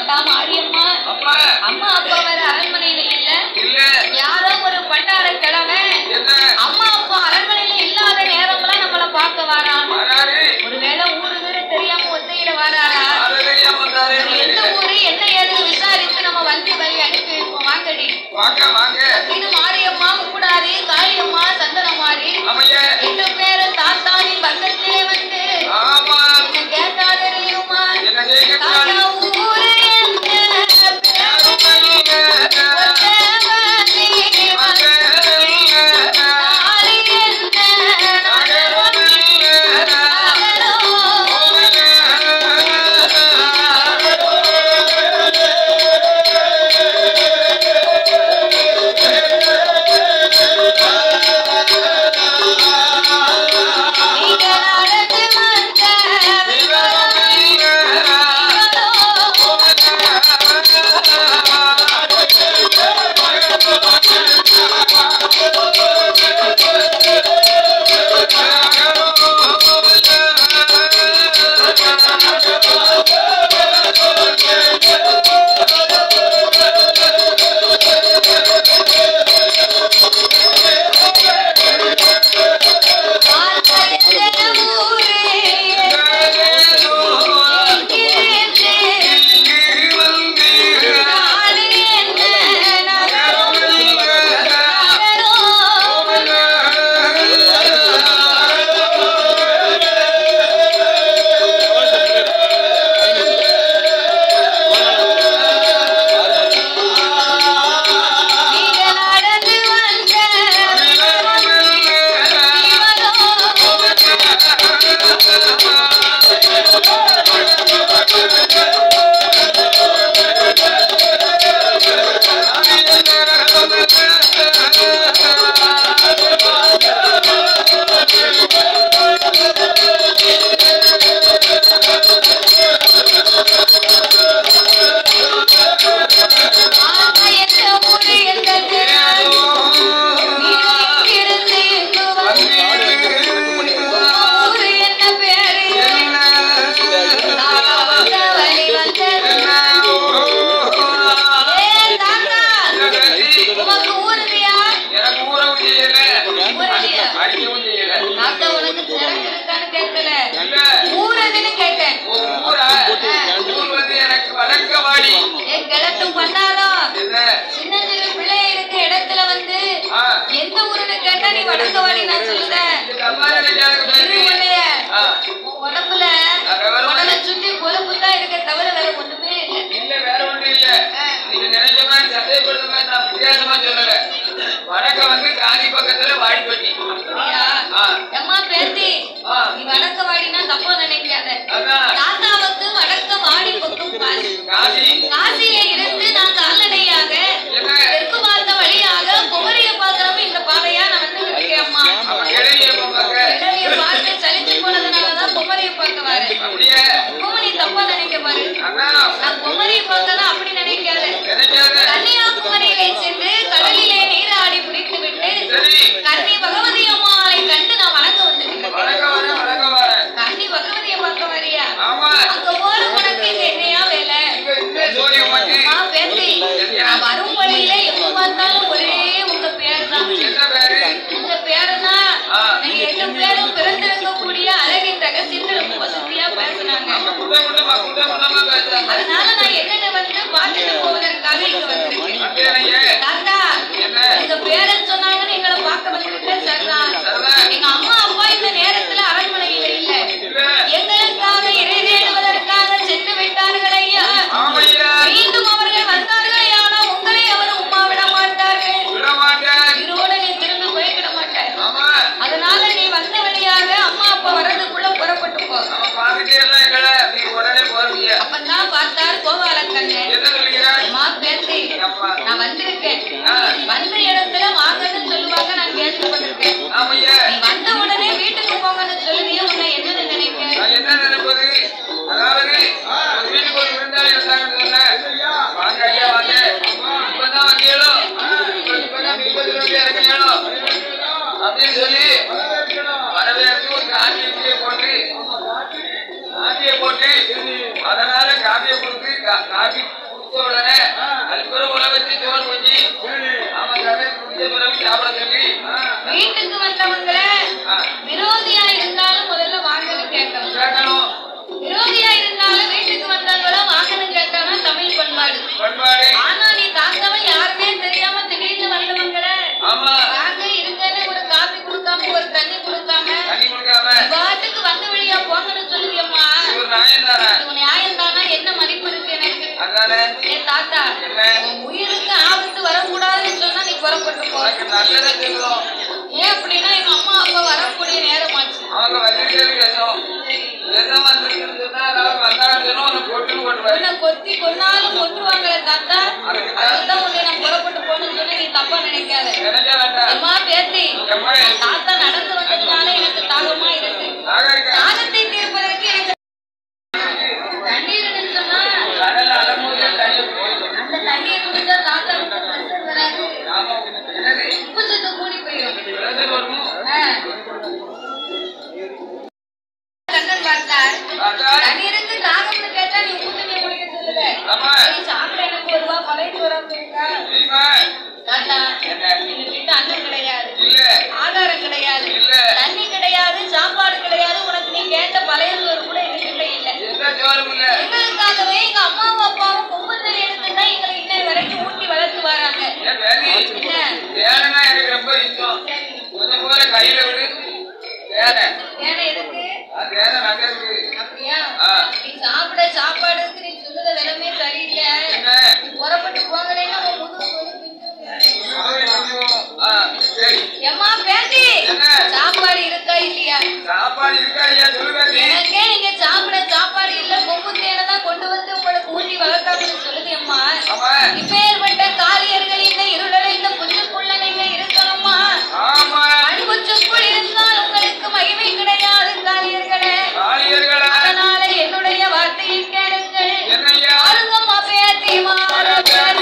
ஏண்டா மாரியம்மா அம்மா அப்பா வேற அரண்மனையில இல்ல யாரோ ஒரு பண்டார கிழமை அம்மா அப்பா அரண்மனையில இல்லாத நேரம்லாம் நம்மள பார்க்க வரான். ஒருவேளை ஊரு வீடு தெரியாம ஒத்தையில வராரா? எந்த ஊரு என்ன ஏதுன்னு விசாரித்து நம்ம வந்து வழி அனுப்பி வைப்போம். வாங்கடி இது மாரியம்மா கூடாது காளியம்மா சந்தனமாரி எங்க பேரு தாத்தானி வந்தத்திலே வந்து என்ன கேட்டா தெரியுமா? தாத்தா ஊரு உடம்புல உடலை சுற்றி கொழுப்புத்தா இருக்க தவிர வேற ஒண்ணுமே இல்ல. வேற ஒண்ணு இல்ல. நீங்க நினைச்ச மாதிரி சந்தேகப்படுற மாதிரி நான் வித்தியாசமா சொல்லல. வடக்க வந்து காஞ்சி பக்கத்துல வாடிப்பட்டி. அம்மா பேத்தி நீ வடக்க வாடினா தப்பா நினைக்காத. தாத்தாவுக்கு வடக்க வாடி பக்கம் காசியில இருந்து நான் கால்நடையாக தெற்கு பார்த்த வழியாக குமரிய பாக்குறப்ப இந்த பாதையா நான் வந்து இருக்கேன். அம்மா இடையே பார்த்து சலிச்சு போனதுனாலதான் குமரிய பார்க்க வரேன். குமரி தப்பா நினைக்க பாரு. நான் குமரிய பார்க்கலாம் அப்படி நினைக்காத. கன்னியாகுமரியிலே சென்று கடலிலே நீராடி பிடித்து விட்டு கன்னி பகவதி அம்மாவை கண்டு நான் வணங்க வந்திருக்கேன். கன்னி பகவதியை பார்க்க வரியா? அங்க போற உனக்கு இங்க என்னையா வேலை? பேசி நான் வரும் வழியில எப்ப பார்த்தாலும் ஒரே உங்க பேர் தான். உங்க பேருனா நீங்க 8 பேரும் பிறந்திருக்கக்கூடிய அழகின் ரகசியத்தை ரொம்ப வசதியா பேசினாங்க. அதனால நான் என்னென்ன வந்து பார்த்துட்டு போவதற்காக இங்க வந்திருக்கேன். தாத்தா உங்க பேரன் சொன்னாங்கன்னு எங்களை பார்க்க வந்திருக்கேன். சரிதான். எங்க அம்மா அப்பா இந்த நேரத்துல அரண்மனையில இல்ல. எங்களுக்காக இறை தேடுவதற்காக சென்று விட்டார்கள் ஐயா. மீண்டும் அவர்கள் வந்தார்களே ஆனா உங்களை அவர் உமா விட மாட்டார்கள். இருவோட நீ திரும்பி போய்விட மாட்டார். அதனால நீ வந்த வழியாக அம்மா அப்பா வர்றதுக்குள்ள புறப்பட்டு போ. அப்பதான் பார்த்தார் கோபாலக்கண்ணன். அம்மா பேசி நான் வந்திருக்கேன். வந்த இடத்துல வாங்கன்னு சொல்லுவாங்க, நான் கேள்விப்பட்டிருக்கேன். நீ வந்த உடனே வீட்டுக்கு போங்கன்னு சொல்லுவிய. உன்னை என்ன நினைக்கிறேன்? என்ன நினைப்பது? அதாவது வீட்டுக்கு ஒரு விருந்தாளி வந்தாங்கன்னு சொன்னேன். வாங்க ஐயா வாங்க. இப்பதான் வந்தீங்களோ? இப்பதான் 30 ரூபாய் இறக்குங்களோ அப்படின்னு சொல்லி வரவேற்று ஒரு காபியை போட்டு அதனால காபியை கொடுத்து காபி குடிச்ச உடனே அதுக்கப்புறம் உல வச்சு சோறு கொஞ்சி அவன் சமையல் குடிச்ச பிறகு சாப்பிட சொல்லி வீட்டுக்கு வந்தவங்களை விரோதியா இருந்தாலும் முதல்ல வாங்கன்னு கேட்கணும். விரோதியா இருந்தாலும் வீட்டுக்கு வந்தவங்கள வாங்கன்னு கேட்டானா தமிழ் பண்பாடு. ஆனா நீ தாத்தவன் யாருமே தெரியாம திடீர்னு வந்தவங்களை வாங்க இருங்கன்னு ஒரு காபி கொடுக்காம ஒரு தண்ணி கொடுக்காம பாட்டுக்கு வந்த வழியா போங்கன்னு சொல்லுவியம்மா. நியாயம் தானா? என்ன மதிப்பு இருக்கு எனக்கு? என் தாத்தா உயிருக்கு ஆபத்து வரக்கூடாதுன்னு சொன்னா நீ புறப்பட்டு போ. ஏன் அப்படின்னா எங்க அம்மா அப்பா வரக்கூடிய நேரமாச்சு. கொத்தி கொன்னாலும் கொண்டுவாங்களே தாத்தா. அதுதான் உன்னை நான் புறப்பட்டு போகணும்னு சொல்லி நீ தப்பா நினைக்காத. அம்மா பேத்தி தாத்தா நடந்து வந்ததுனால எனக்கு தாகமா இருக்கு. தாகத்தை தீர்ப்பதற்கு எனக்கு தண்ணீர் சொன்னா அந்த தண்ணீர் குடிச்சா தாத்தாவுக்கு பிரஷர் வராது, உப்பு சத்து கூடி போயிடும். கண்ணன் பார்த்தார். தண்ணீருக்கு தாகம்னு கேட்டா நீ உப்பு தண்ணி குடிக்க சொல்லுத. நீ சாப்பிட எனக்கு ஒரு ரூபா பழைய வராம இருக்கா தாத்தா? எங்ககிட்ட அன்னம் கிடையாது, ஆகாரம் கிடையாது, தண்ணி கிடையாது, சாப்பாடு கிடையாது. உனக்கு நீ கேட்ட பழைய சோறு கூட எங்ககிட்ட இல்ல. எங்களுக்காகவே எங்க அம்மாவும் அப்பாவும் கொம்புத்தல் எடுத்துதான் எங்களை இன்னை வரைக்கும் ஊட்டி வளர்த்து வராங்க. எனக்கு ரொம்ப இஷ்டம். கொஞ்சம் போல கையில விடு. எதுக்கு அப்படியா? நீ சாப்பிட சாப்பாடுக்கு நீ சொல்லுத விலமே சரியில்லை. புறப்பட்டு போங்களேன்னா எம்மா பேசி சாப்பாடு இருக்கா இல்லையா? சாப்பாடு இருக்கா இல்லையா சொல்லுங்க. எனக்கே நீங்க சாப்பிட சாப்பாடு இல்ல, கொம்பு தேனதான் கொண்டு வந்து உங்களுக்கு ஊட்டி வளர்க்காங்கன்னு சொல்லுது அம்மா. இப்ப ஏற்பட்ட காலியர்கள் இந்த இருளை இந்த புச்சுக்குள்ள நீங்க இருக்கணுமா? அன்புச்சுக்குள் இருந்தால் உங்களுக்கு மகிமை கிடையாது காலியர்களே. அதனால என்னுடைய வார்த்தையை கேளுங்கள். ஆருங்கம்மா பேத்தி மாறு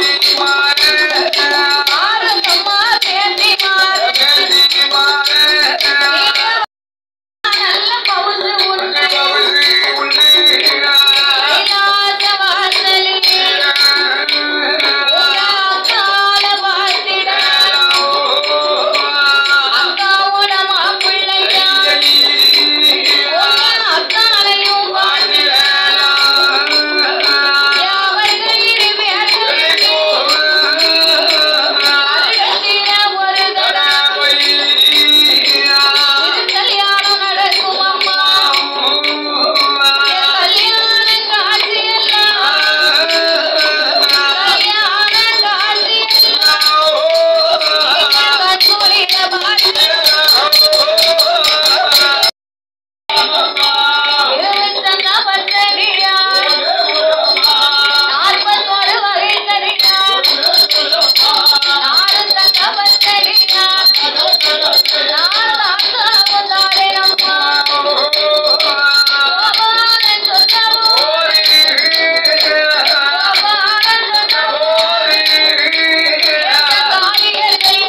ஆருங்கம்மா பேத்தி மாறு நல்ல பவுசு உண்டு கைலாச வாசலில் அக்கால பார்த்திட அக்காவோட மாப்பிள்ளையா அக்காலையும் பார்த்திட அவர்கள் இரு பேசுகிற ஒரு தடவை இது கல்யாணம் நடக்கும் அம்மா. கல்யாண காட்சி எல்லாம் கல்யாண காட்சி கண்மொழியில பார்த்து இருபத்தஞ்சா பத்தடியா 41 வகை கறியா 4 தங்க பத்தடியா 4 அக்காவும் தாரேனம்மா. கோபாலன் சொன்னவோ கோபாலன் சொன்னவோ காளியர்கள்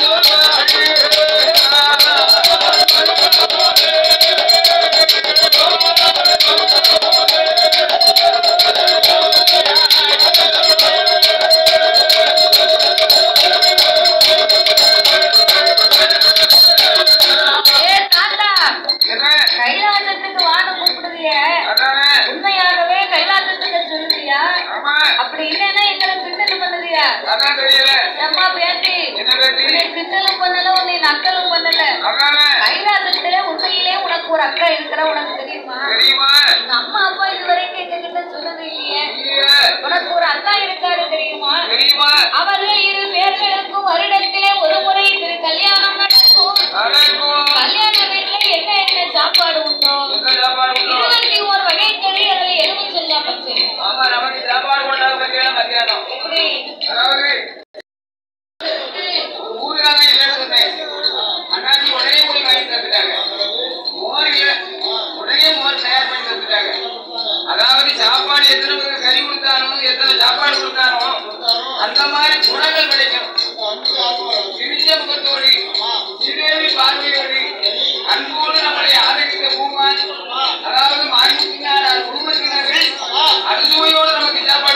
தாத்தா கைலாசத்துக்கு வான கூப்பிடுதிய உண்மையாகவே கைலாசத்துக்கு சொல்லுதியா? அப்படி இல்லைன்னா எங்களை கிண்டல் பண்ணுதியா? அம்மா பேட்டி உன்னை கிண்டலும் பண்ணல, உன்னை நக்கலும் பண்ணல. கைலாசத்துல உண்மையிலே உனக்கு ஒரு அக்கா இருக்கிற உனக்கு தெரியுமா? உங்க அம்மா அப்பா இதுவரைக்கும் எங்க கிட்ட சொன்னது இல்லையே. உனக்கு ஒரு அக்கா இருக்காரு தெரியுமா? அவர்கள் இரு பேர்களுக்கும் வருடத்திலே ஒரு முறை திரு கல்யாணம் நடக்கும். கல்யாண வீட்டுல என்ன என்ன சாப்பாடு உண்டோ 21 வகை கறி, அதுல எலும்பு செஞ்சா பச்சை. எப்படி உடனே போய் வாங்கி தந்துட்டாங்க. உடனே மோர் தயார் பண்ணி தந்துட்டாங்க. அதாவது சாப்பாடு எத்தனை கறி கொடுத்தானோ எத்தனை சாப்பாடு கொடுத்தானோ அந்த மாதிரி குணங்கள் கிடைக்கும். சிரிச்ச முகத்தோடு சிறுவி பார்வையோடு அன்போடு நம்மளை ஆதரித்த பூமான், அதாவது மாறிமுத்தினார் குடும்பத்தினர்கள் அறுசுவையோடு நமக்கு சாப்பாடு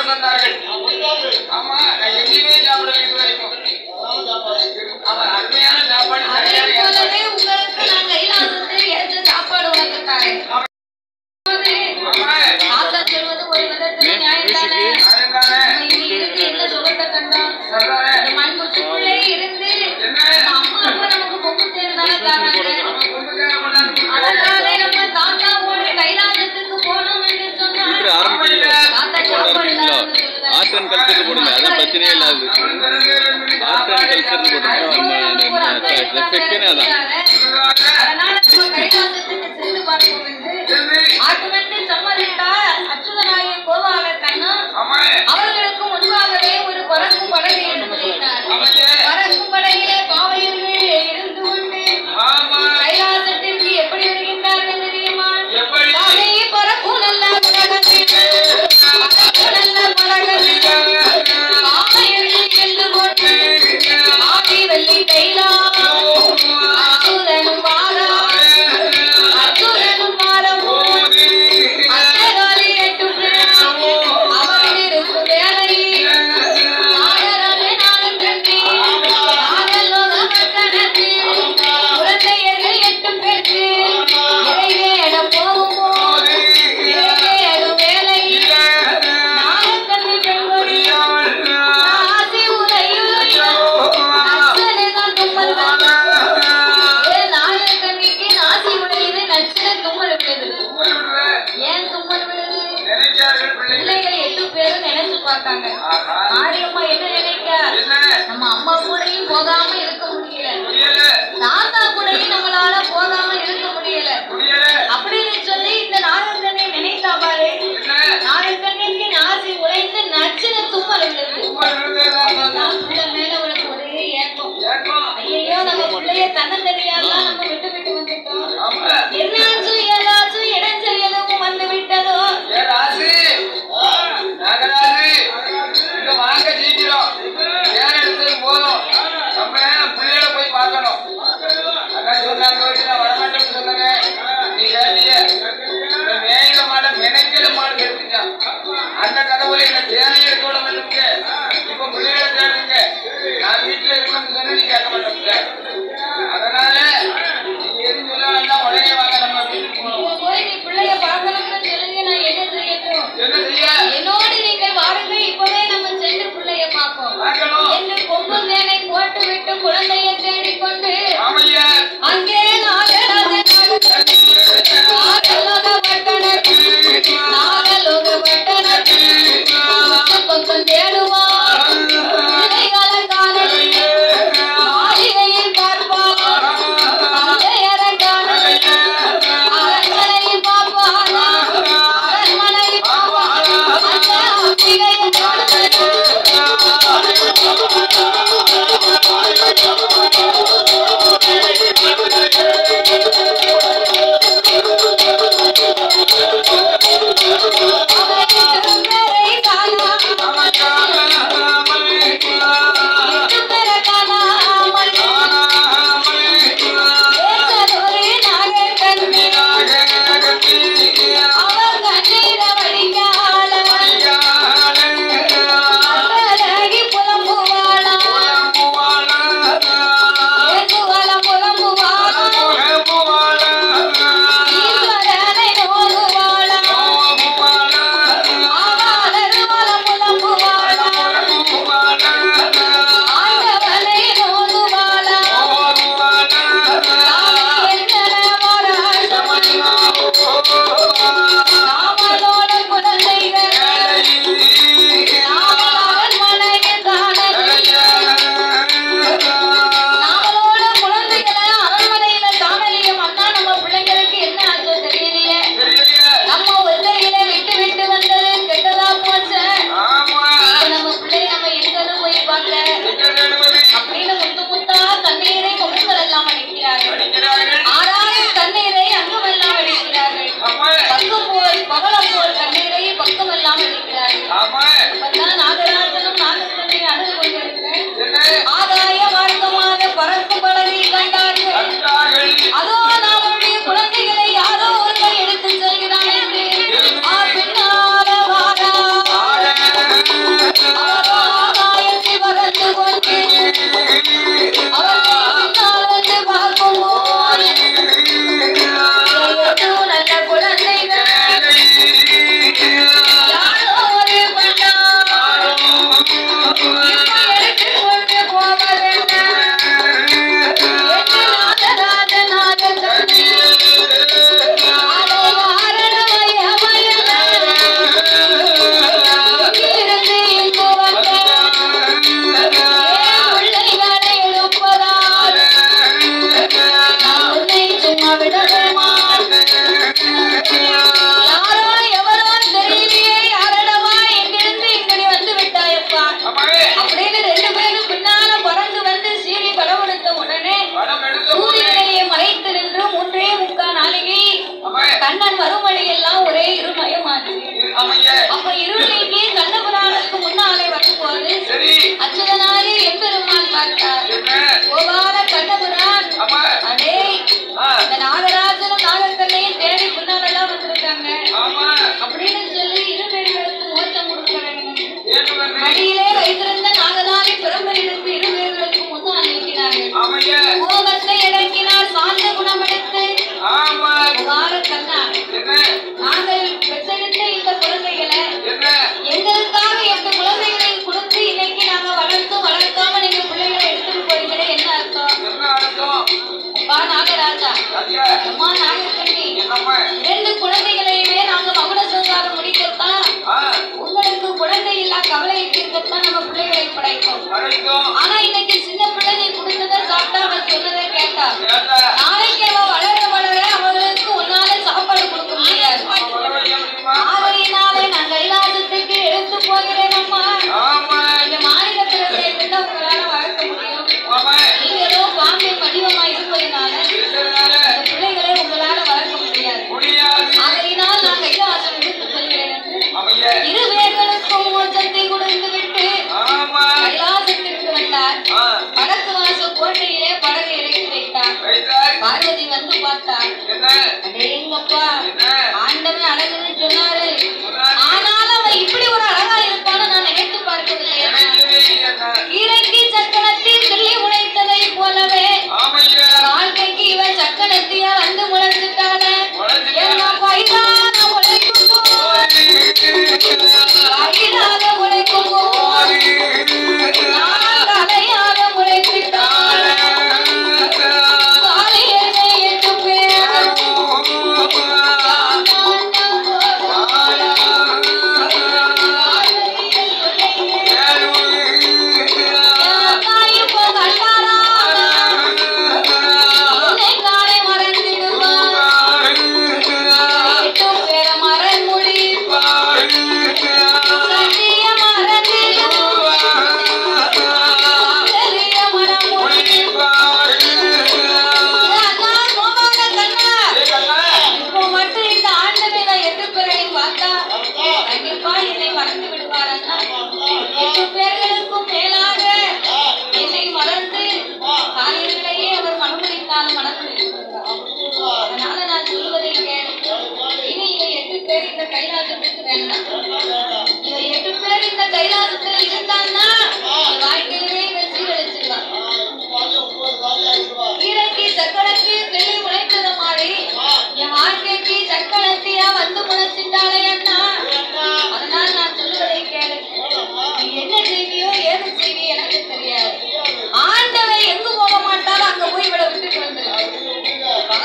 ஆர்ட் அண்ட் கல்ச்சர் போடுங்க, அதான் பிரச்சனையே இல்லாது. ஆர்ட் அண்ட் கல்ச்சர் போடுங்க, நம்ம செக்ஷனே அதான். அதனால கைலாசத்துக்கு சென்று பார்ப்போம் என்று ஆட்டுமன்று சம்மதித்தார் அச்சுதனாய கோபால கண்ணன். அவர்களுக்கு முன்பாகவே ஒரு பறக்கும் படகை எடுத்துரைத்தார். பறக்கும் படகிலே பாவையர்கள் இருந்து கொண்டு கைலாசத்திற்கு எப்படி வருகின்றார்கள் தெரியுமா? பறக்கும் நல்ல படகத்தில் நல்ல படகத்தில் பாவையர்கள் இருந்து கொண்டு ஆடி வெள்ளி கைலா அச்சுதனும் வாரா அச்சுதனும் வாரமோ அச்சகாலி எட்டு அவர் இருக்கும் வேலை ஆடராக நாளும் கட்டி ஆடலோக பட்டணத்தில் குழந்தையர்கள் 8 பேருக்கு இறைவேட போகுமோ இறைவேடு வேலை நாகக்கண்ணி பெண்கொடி ஆசி உரையுளையோ அச்சனைதான் தும்மல் நாகக்கண்ணிக்கு நாசி உடையுது நச்சனை தும்மல் விழுது. ஏன் தும்மல் விழுது? பிள்ளைகள் 8 பேரும் நினைச்சு பார்த்தாங்க. மாரியம்மா என்ன நினைக்க, நம்ம அம்மா கூடயும் போகாம இருக்க முடியல, தாத்தா கூடயும் நம்மளால போகாம இருக்க முடியல அப்படின்னு சொல்லி இந்த நாகக்கண்ணை நினைத்தா பாரு. நாகக்கண்ணிக்கு நாசி உடைந்து நச்சின தும்மல் விழுது. பிள்ளை மேல உனக்கு ஒரே ஏக்கம், ஐயோ நம்ம பிள்ளைய தன்னந்தனியாலாம் நம்ம விட்டு விட்டு வந்துட்டோம், என்னாச்சும் ஏதாச்சும் இடைஞ்சல் எதுவும் வந்து விட்டதோ. அந்த கடவுளை என்ன தேவையை எடுக்க விட மாட்டேங்க. இப்ப பிள்ளைகளை தேடுங்க, நான் வீட்டுல இருக்கணும்னு சொன்னா நீ கேட்க மாட்டேங்க. அதனால நீங்க எதுவும் சொல்ல வேண்டாம், உடனே வாங்க நம்ம வீட்டுக்கு போகணும். போய் நீ பிள்ளைய பார்க்கணும்னு சொல்லுங்க, நான் என்ன செய்யட்டும்? என்ன செய்ய? என்னோடு நீங்கள் வாருங்கள், இப்பவே நம்ம சென்று பிள்ளைய பார்ப்போம் என்று கொம்பு மேனை போட்டு விட்டு குழந்தைய தேடிக்கொண்டு அங்கே நாகலோக பட்டணத்தில் பக்கம் தேடுவார் பிள்ளைகளை காணலில் மாளிகையை பார்ப்பார், அரண்மனையை பார்ப்பார், அரண்மனையை பார்ப்பார், பார்த்தா அடேங்கப்பா ஆண்டவன் அழகுன்னு சொன்னாரு. ஆனாலும் அவன் இப்படி ஒரு அழகா இருப்பான்னு நான் நினைத்து பார்க்கவில்லை. இறக்கி சக்கரத்தில் கிள்ளி உழைத்ததை போலவே வாழ்க்கைக்கு இவ சக்கரத்தியா வந்து முளைச்சிட்டானே. என்ன பயிராக உழைக்கும் பயிராக உழைக்கும் தலையாக உழைத்திட்டான். காலையிலே 8 பேர்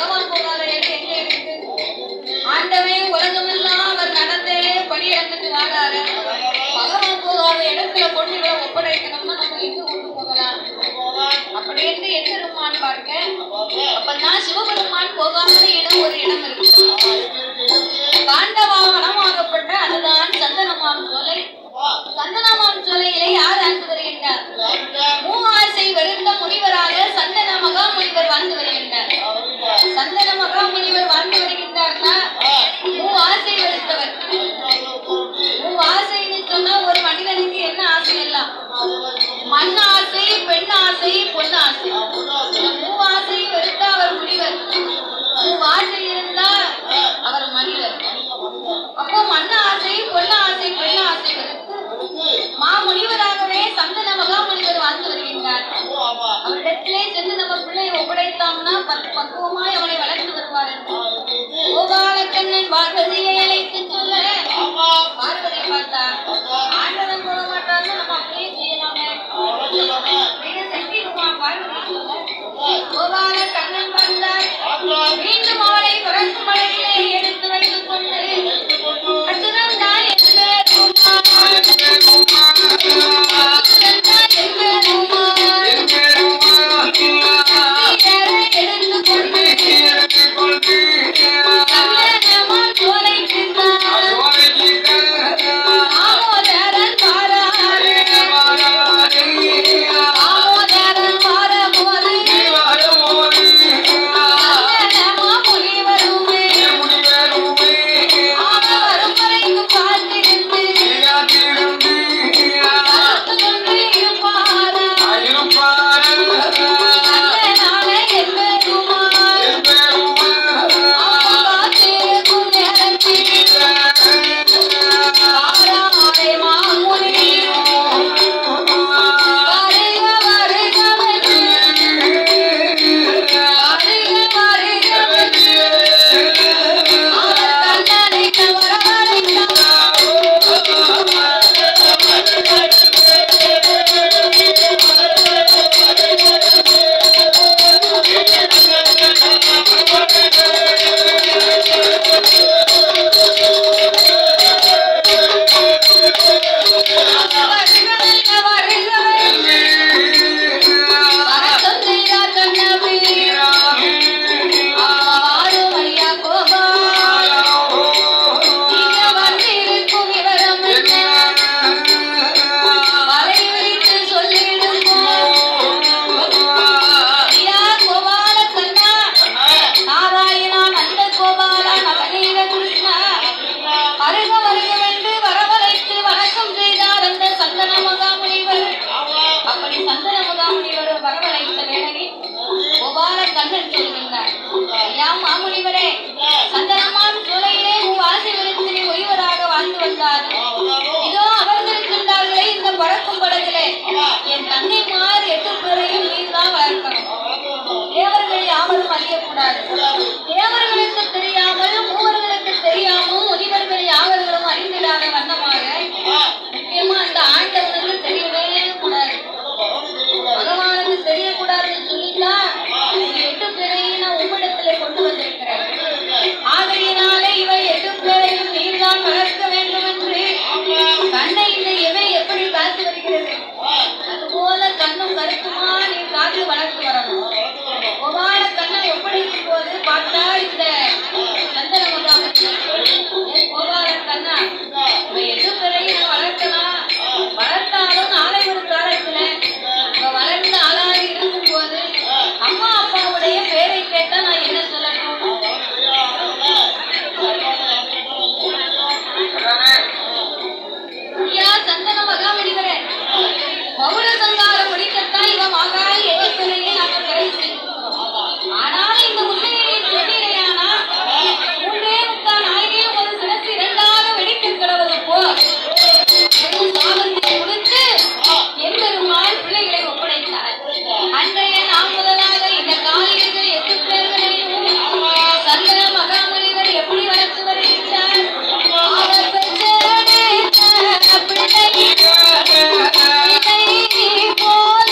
ஆண்டவே உலகமெல்லாம் அவர் நடந்தே படி இறந்துட்டு வாங்க. வந்தாலும் இதோ அமர்ந்திருக்கின்றார்களே இந்த பறக்கும் படத்திலே என் தந்தைமார் 8 பேரையும் நீர்தான் வளர்க்கணும். தேவர்கள் யாவரும் அறியக்கூடாது. தேவர்களுக்கு தெரியாமல் மூவர்களுக்கு தெரியாமல் முனிவர்கள் யாவர்களும் அறிந்திடாத வண்ணமாக முக்கியமா அந்த ஆண்டவனுக்கு தெரியவே கூடாது, பகவானுக்கு தெரியக்கூடாதுன்னு சொல்லித்தான் 8 பேரையும் நான் உம்மிடத்திலே கொண்டு வந்திருக்கிறேன். ஆகையினாலே இவை 8 பேரையும் நீர்தான் வளர்க்க வேண்டும் என்று கண்ணை இந்த இவை எப்படி காத்து வருகிறது அதுபோல கண்ணும் கருத்துமா நீ காத்து வளர்த்து வரணும். ஒவ்வான கண்ணை ஒப்படைக்கும் போது பார்த்தா இந்த சந்தன முகாமத்தில் ஒவ்வாத கண்ணா இவை 8 பேரையும் நான் வளர்க்கலாம். வளர்த்தாலும் நாளை ஒரு காலத்துல வளர்ந்து ஆளாகி இருக்கும் போது அம்மா அப்பாவுடைய பேரை கேட்டா நான் என்ன சொல்லணும்? சந்தன மகாமணிவரே, பௌர சங்காரம் முடிக்கத்தான் இவன் மகால் எதிர்ப்பதையே நாங்கள் நிறைவு செய்திருக்கிறோம். ஆனால் இந்த உண்மையை சொன்னீரையானா 3 நாயகே ஒரு சிறப்பு 2ஆக வெடிக்க கிடவது போல் சாபத்தை கொடுத்து எம்பெருமாள் பிள்ளைகளை ஒப்படைத்தார். அன்றைய நாம் முதலாக இந்த காலியர்கள் 8 பேர்களையும் சந்தன மகாமணிவர் எப்படி வளர்த்து வருகின்றார்? அவர் பெற்ற போல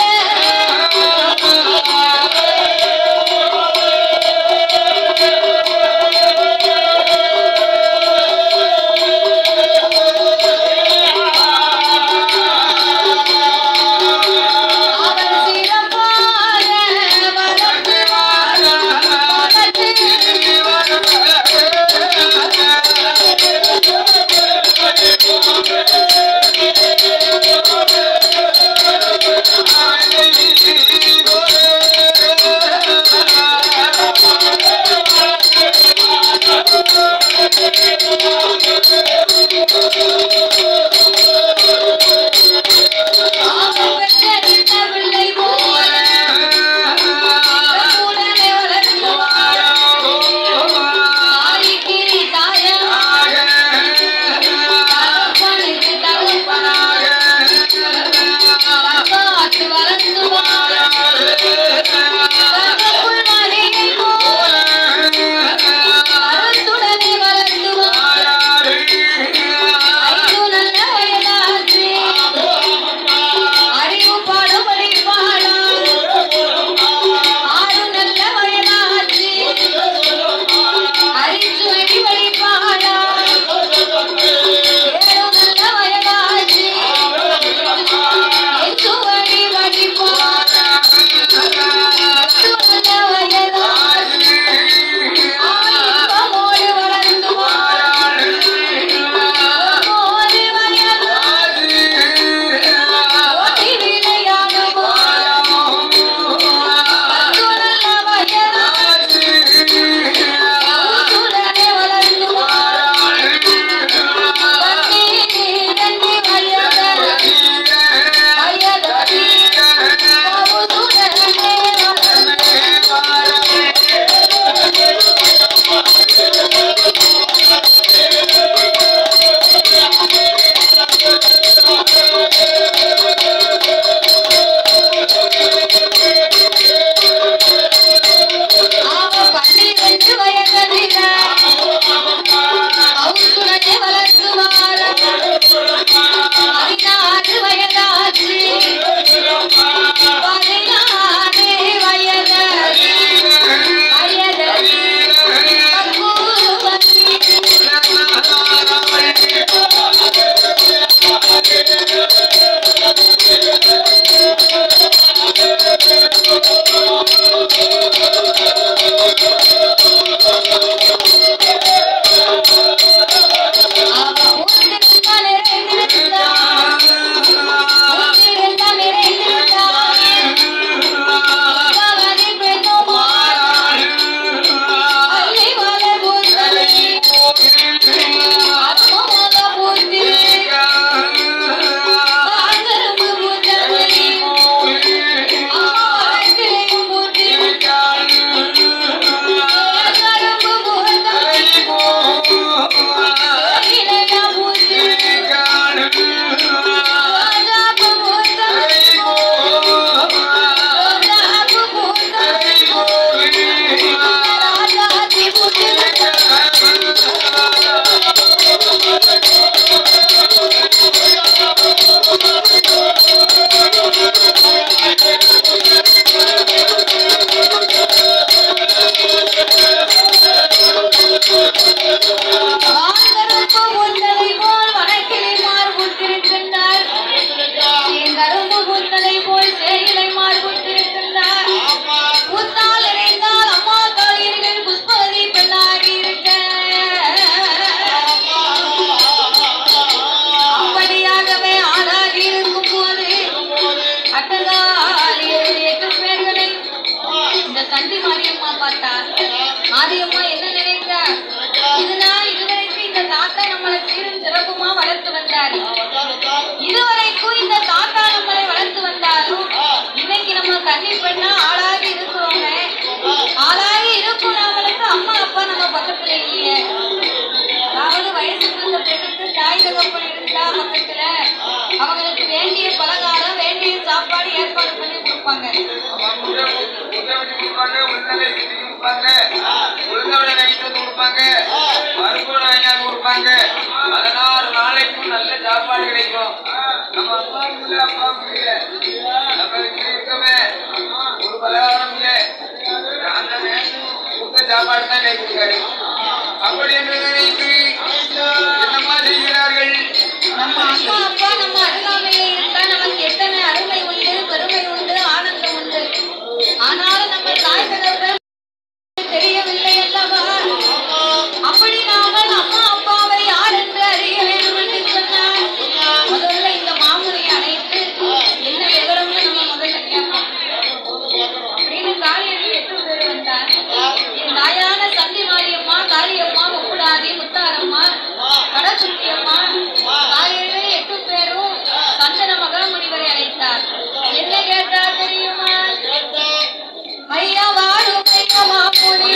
கிடைக்கும். நம்ம அப்பாவும் இல்லை, அப்பாவும் இல்லை. நம்ம வீட்டுல இருக்கவே ஒரு பலகாரம் இல்லை. அந்த கொடுத்த சாப்பாடு தான் கை கொடுக்காரு. அப்படி என்று நினைத்து என்னமா செய்கிறார்கள்? நம்ம அம்மா அப்பா நம்ம அருகாமையில இருந்தா நமக்கு எத்தனை அருமை உண்டு, பெருமை உண்டு, ஆனந்தம் உண்டு. ஆனாலும் நம்ம தாய் தகவல் தெரியவில்லை அல்லவா? அப்படி நாங்கள் அம்மா அப்பாவை யார் என்று அறிய வேண்டும் என்று சொன்னால் முதல்ல இந்த மாமுனியை அழைத்து என்ன விவரம்னு நம்ம முதல்ல கேட்போம். அப்படின்னு காளியடி 8 பேர் வந்தார். என் தாயான சந்தி மாரியம்மா, காளியம்மா, முப்புடாதி, முத்தாரம்மா, கடசுத்தியம்மா, காளியடி 8 பேரும் சந்தன மகாமுனிவரை அழைத்தார். என்ன கேட்டார் தெரியுமா? ஐயா வாழும் ஐயா மாமுனி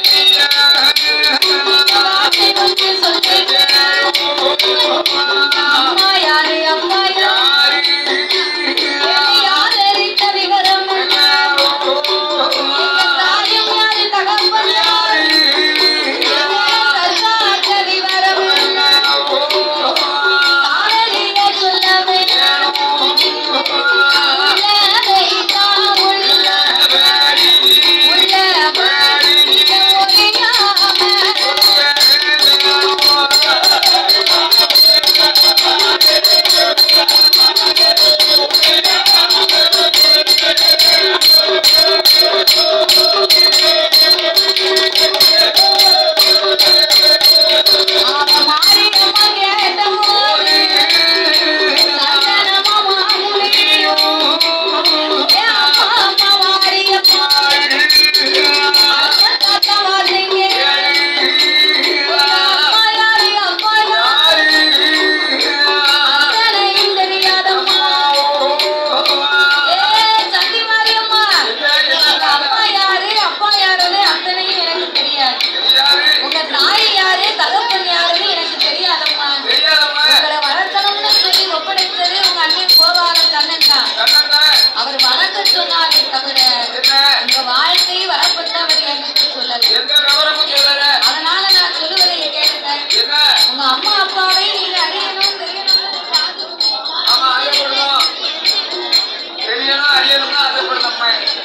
அம்மா யாரு, அப்பா யாரு, யாதரித்த விவரம், தாயும் யாரு, தகப்பன் யாரு, தற்காத்த விவரம் காதலிய சொல்லவே அவர் வளர்க்க சொன்னாரே தவிர உங்க வாழ்க்கையை வளர்ப்பது அவர் எனக்கு சொல்லல. அதனால நான் சொல்லுவதை கேட்டுக்க. உங்க அம்மா அப்பாவை நீங்க அறியணும், தெரியணும், ஆசைப்படணும்.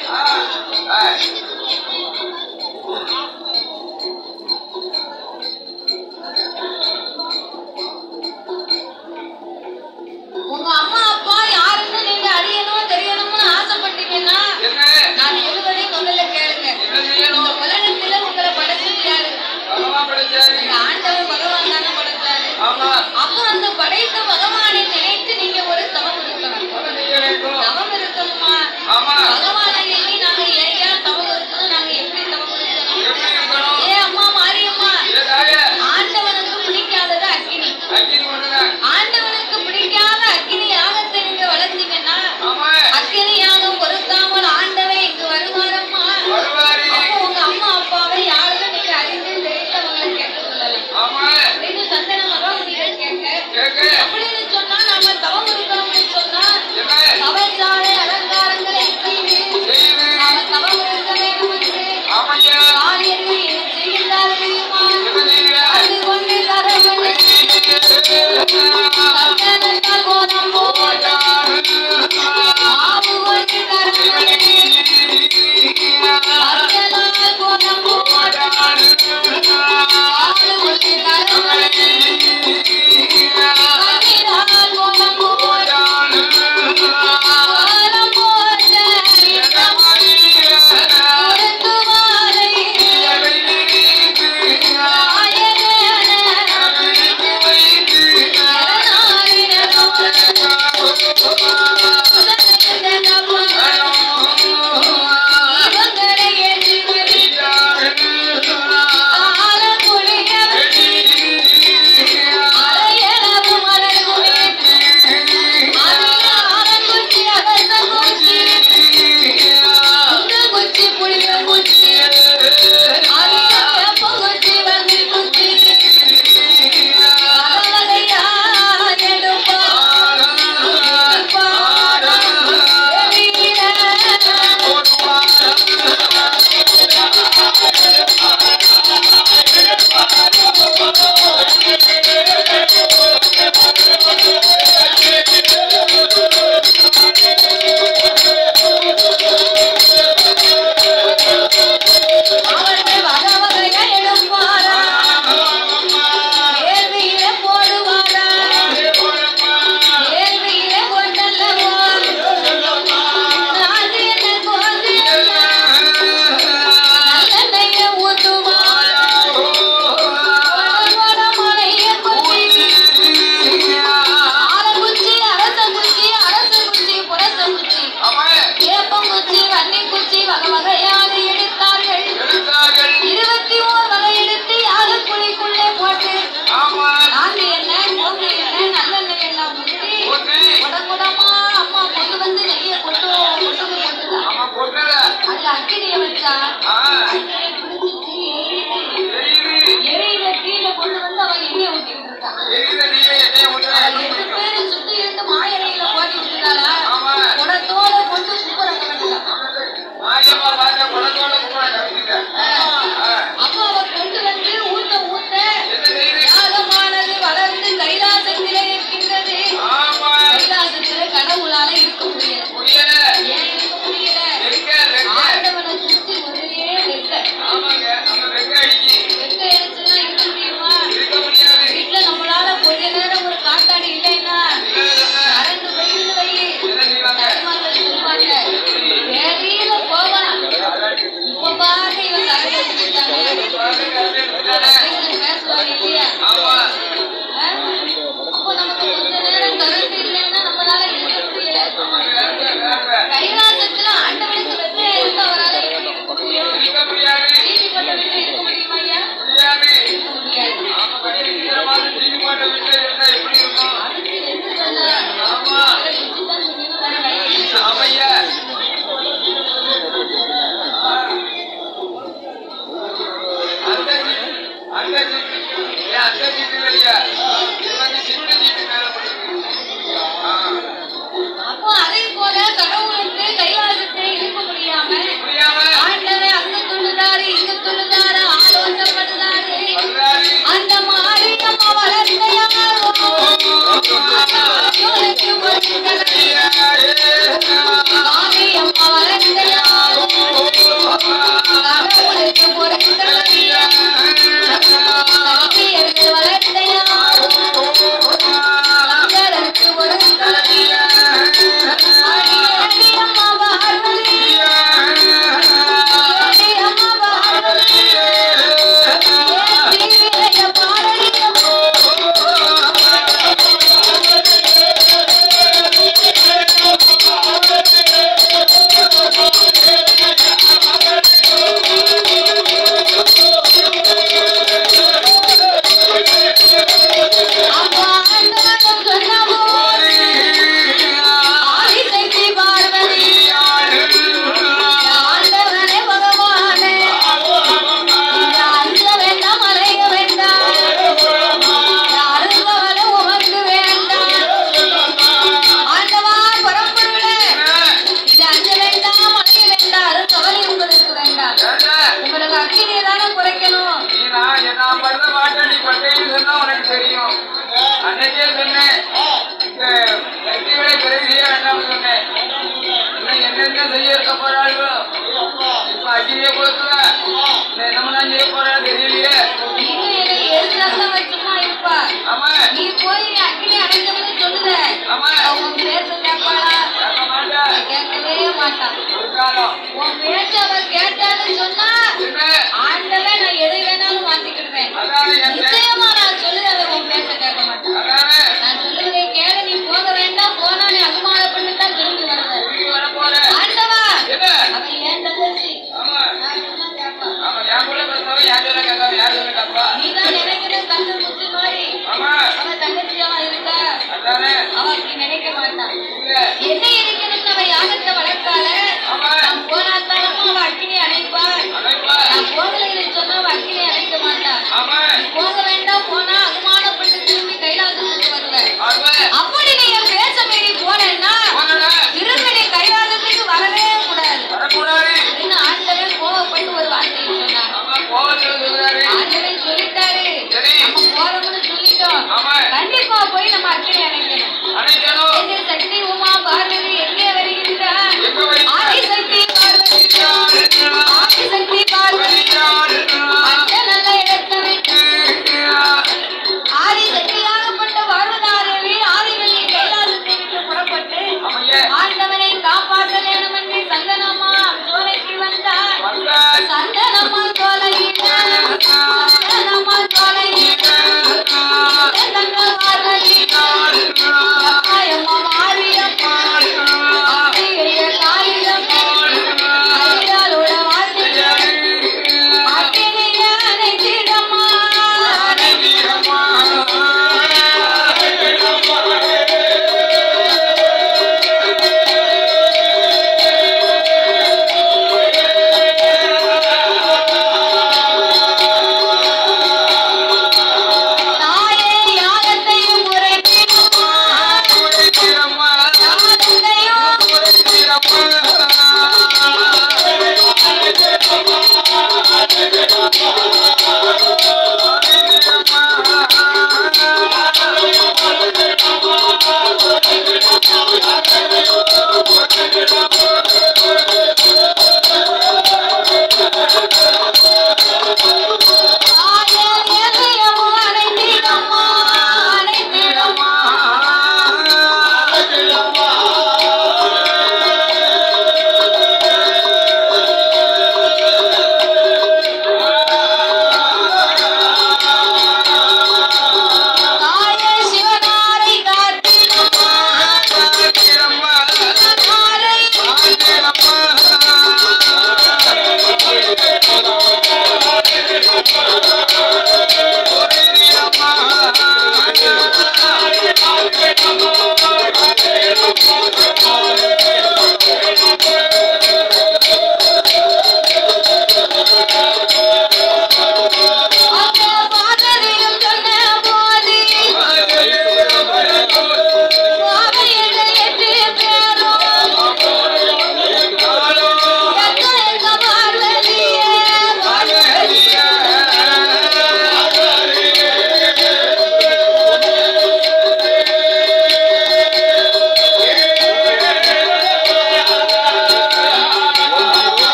உங்க அம்மா அப்பா யாருன்னு நீங்க அறியணும், தெரியணும்னு ஆசைப்பட்டீங்கன்னா நான் சொல்லுவதை முதல்ல கேளுங்க. இந்த உலகத்துல உங்களை படைச்சது யாரு? இந்த ஆண்டவர் பகவான் தானே படைச்சாரு. அப்போ அந்த படைத்த பகவானை நினைத்து நீங்க ஒரு தவம் இருக்கணும். தவம் இருக்கணுமா? பகவானை எண்ணி நாங்க ஏயா தவம் இருக்கணும்? நாங்க எப்படி தவம் இருக்கணும்? ஏ அம்மா மாரியம்மா, ஆண்டவனுக்கு பிடிக்காதது அக்கினி.